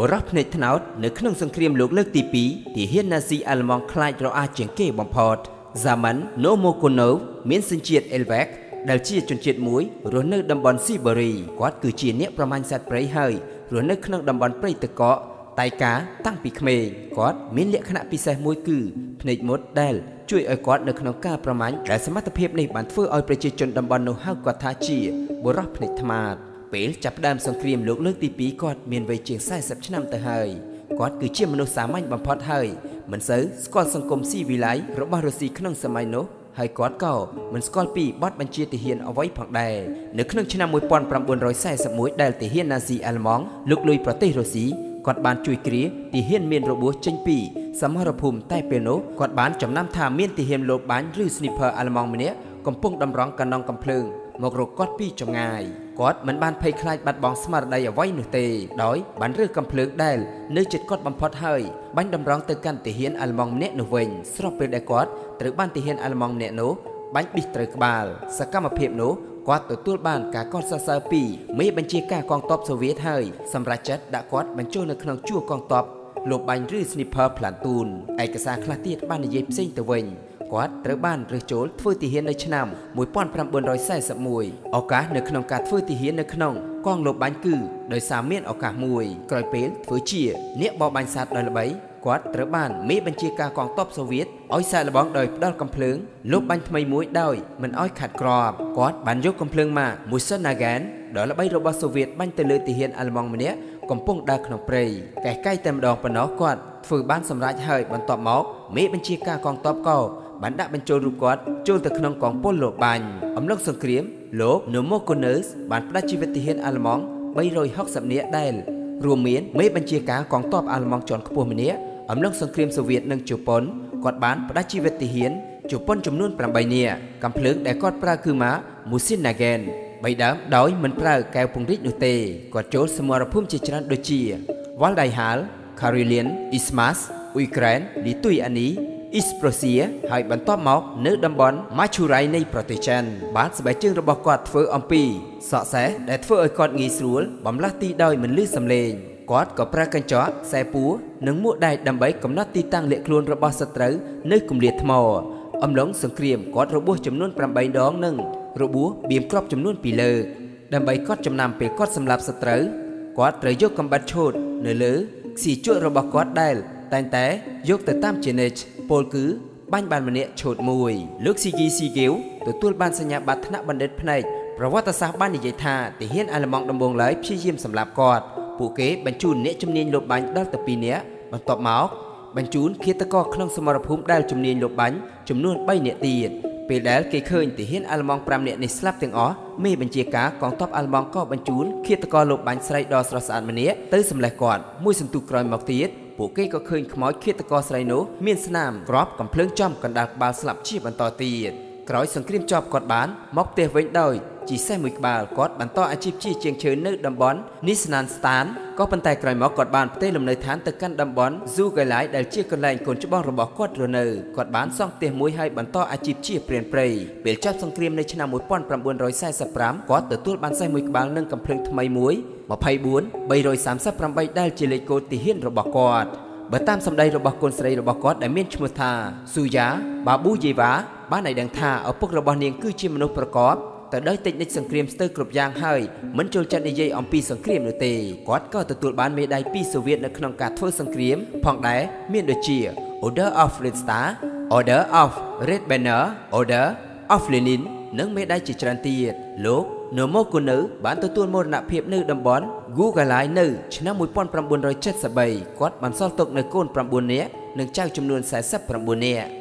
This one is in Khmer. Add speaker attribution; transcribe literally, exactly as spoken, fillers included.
Speaker 1: បរិបផ្នែកថ្នោតនៅក្នុងសង្គ្រាមលោកលើកទីពីរទីហ៊ានណាស៊ីអាល្លឺម៉ង់ខ្លាចរអាជាងគេបំផុត Zaman Nomokonov មានសញ្ជាតិ Elvek ដែលជាជនជាតិមួយរស់នៅតំបន់ស៊ីបេរីគាត់គឺជាអ្នកប្រមាញ់សត្វព្រៃហើយរស់នៅក្នុងតំបន់ព្រៃទឹកកកតៃកាតាំងពីក្មេងគាត់មានលក្ខណៈពិសេសមួយគឺភ្នែកមុតដែលជួយឲ្យគាត់នៅក្នុងការប្រមាញ់ដែលសមត្ថភាពនេះបានធ្វើឲ្យប្រជាជនតំបន់នោះហៅគាត់ថាជាបុរសភ្នែកថ្មាតពេលចាប់ផ្ដើមសង្គ្រាមលោកលើកទីពីរគាត់មានវ័យជាងសែសិបឆ្នាំទៅហើយគាត់គឺជាមនុស្សសាមញ្ញបំផុតហើយមិនសូវស្គាល់សង្គមស៊ីវិល័យរបស់រុស្ស៊ីក្នុងសម័យនោះហើយគាត់ក៏មិនស្គាល់ពីបទបញ្ជាទាហានអ្វីផងដែរនៅក្នុងឆ្នាំmột nghìn chín trăm四mươi mốtដែលទាហានណាស៊ីអាល្លឺម៉ង់លុកលុយប្រទេសរុស្ស៊ីគាត់បានជួយគ្រាទាហានមានរបួសចេញពីសមរភូមិតែពេលនោះគាត់បានចំណាំថាមានទាហានលោបាញ់ឬ sniper អាល្លឺម៉ង់ម្នាក់កំពុងតម្រង់កណ្ដងកំភ្លើងមករកគាត់ពីចម្ងាយគាត់មិនបានភ័យខ្លាចបាត់បង់ស្មារតីអ្វីនោះទេដោយបានរើសកំភ្លើងដែលនៅជិតគាត់បំផុតហើយបាញ់តម្រង់ទៅកាន់ទាហានអាល្លឺម៉ង់ម្នាក់នោះវិញស្របពេលដែលគាត់ត្រូវបានទាហានអាល្លឺម៉ង់ម្នាក់នោះបាញ់ប៊ីសត្រូវក្បាលសកម្មភាពនោះគាត់ទទួលបានការកោតសរសើរពីមេបញ្ជាការកងទ័ពសូវៀតហើយសម្រាប់ចិត្តដាក់គាត់បញ្ចូលនៅក្នុងជួរកងទ័ពលបបាញ់ឬ Sniper Platoon ឯកសារខ្លះទៀតបាននិយាយផ្សេងទៅវិញគាត់ត្រូវបានរើសចូលធ្វើទាហាននៅឆ្នាំmột nghìn chín trăm bốn mươi mốtឱកាសនៅក្នុងការធ្វើទាហាននៅក្នុងកងលបបាញ់គឺដោយសារមានឱកាសមួយក្រោយពេលធ្វើជាអ្នកបរបាញ់សត្វដោយល្បីគាត់ត្រូវបានមេបញ្ជាការកងទ័ពសូវៀតឲ្យសាកល្បងដោយផ្ដាល់កំភ្លើងលបបាញ់ថ្មីមួយដោយមិនឲ្យខាត់ក្របគាត់បានយកកំភ្លើងមក Mosin-Nagant ដ៏ល្បីរបស់សូវៀតបាញ់ទៅលើទាហានអាល្លឺម៉ង់ម្នាក់កំពុងដើរក្នុងព្រៃកែកៃតែម្ដងប៉ុណ្ណោះគាត់ធ្វើបានសម្រេចហើយបន្ទាប់មកមេបញ្ជាការកងទ័ពក៏បានដាក់បញ្ចូលរូបគាត់ចូលទៅក្នុងកងពលលបបាញ់អំឡុងសង្គ្រាមលោក Nomokonev បានផ្ដាច់ជីវិតទាហានអាល្លឺម៉ង់បីរយហុកសិបនាក់ដែលរួមមានមេបញ្ជាការកងទ័ពអាល្លឺម៉ង់ជាន់ខ្ពស់ម្នាក់អំឡុងសង្គ្រាមសូវៀតនិងជប៉ុនគាត់បានផ្ដាច់ជីវិតទាហានជប៉ុនចំនួនប្រាំបីនាក់កំភ្លើងដែលគាត់ប្រើគឺម៉ា Mosin-Nagant បីដើមដោយមិនប្រើកែវពង្រីកនោះទេគាត់ចូលសមរភូមិជាច្រើនដូចជា Valdai-Hal, Karelin, Ismash, Ukraine, Lithuaniaអ៊ីសប្រូសៀហើយបន្ទាប់មកនៅតំបន់ម៉ាឈូរ៉ៃនៃប្រទេសចិនបានស្បែកជើងរបស់គាត់ធ្វើអំពីសក់សេះដែលធ្វើឲ្យគាត់ងាយស្រួលបំលាស់ទីដោយមិនលឺសំឡេងគាត់ក៏ប្រើកញ្ចក់ខ្សែពួរនិងមួកដែកដើម្បីកំណត់ទីតាំងលាក់ខ្លួនរបស់សត្រូវនៅគម្លាតថ្មអំឡុងសង្គ្រាមគាត់របួសចំនួនប្រាំបីដងនិងរបួសបៀមគ្រាប់ចំនួនពីរលើកដើម្បីគាត់ចំណាំពេលគាត់សម្លាប់សត្រូវគាត់ត្រូវយកកំបិតឈូតនៅលើខ្សែជក់របស់គាត់ដែលតែងតែយកទៅតាមជានិច្ចពលគឺបាញ់បានម្នាក់ឈូតមួយលោកស៊ីគីស៊ីហ្គេវទទួលបានសញ្ញាបត្រថ្នាក់បណ្ឌិតផ្នែកប្រវត្តិសាស្ត្របាននិយាយថាទាហានអាល្លឺម៉ង់ដំបូងឡើយព្យាយាមសម្លាប់គាត់ពួកគេបញ្ជូនអ្នកជំនាញលបបាញ់ដល់ទៅពីរនាក់បន្ទាប់មកបញ្ជូនឃាតករក្នុងសមរភូមិដែលជំនាញលបបាញ់ចំនួនបីនាក់ទៀតពេលដែលគេឃើញទាហានអាល្លឺម៉ង់ប្រាំនាក់នេះស្លាប់ទាំងអស់មេបញ្ជាការកងទ័ពអាល្លឺម៉ង់ក៏បញ្ជូនឃាតករលបបាញ់ស្រីដ៏ស្រស់ស្អាតម្នាក់ទៅសម្លេះគាត់មួយសន្ទុះក្រោយមកទៀតពួកគេក៏ឃើញខ្មោចឃាតករស្រីនោះមានស្នាមគ្រាប់កំភ្លើងចំកណ្ដាលក្បាលស្លាប់ជាបន្តទៀតក្រោយសង្គ្រាមចប់គាត់បានមកផ្ទះវិញដោយជីសេះមួយក្បាលគាត់បន្តអាជីពជាជាងឈើនៅតំបន់ Nissan-Stan ក៏ប៉ុន្តែក្រោយមកគាត់បានផ្ទេរលំនៅឋានទៅកាន់តំបន់ Zugalai ដែលជាកន្លែងកូនច្បងរបស់គាត់រស់នៅគាត់បានសង់ផ្ទះមួយហើយបន្តអាជីពជាព្រានព្រៃពេលចប់សង្គ្រាមនៅឆ្នាំmột nghìn chín trăm bốn mươi lămគាត់ទទួលបានសេះមួយក្បាលនិងកំភ្លើងថ្មីមួយยี่สิบสี่ បីរយសាមសិបប្រាំបីដែលជាលេខកូដទាហានរបស់គាត់បើតាមសម្ដីរបស់កូនស្រីរបស់គាត់ដែលមានឈ្មោះថា Suya Babuyeva បានឲ្យដឹងថាឪពុករបស់នាងគឺជាមនុស្សប្រកបទៅដោយតិចនិចសង្គ្រាមស្ទើរគ្រប់យ៉ាងហើយមិនចូលចិត្តនិយាយអំពីសង្គ្រាមនោះទេគាត់ក៏ទទួលបានមេដាយពីសូវៀតនៅក្នុងការធ្វើសង្គ្រាមផងដែរមានដូចជា Order of Red Star Order of Red Banner Order of Lenin និងមេដាយជាច្រើនទៀតលោក Nomokonov បានទទួលមរណភាពនៅតំបន់ Zugalai នៅឆ្នាំmột nghìn chín trăm bảy mươi baគាត់បានសល់ទុកនៅកូនប្រាំបួននាក់និងចៅចំនួនสี่สิบเก้าនាក់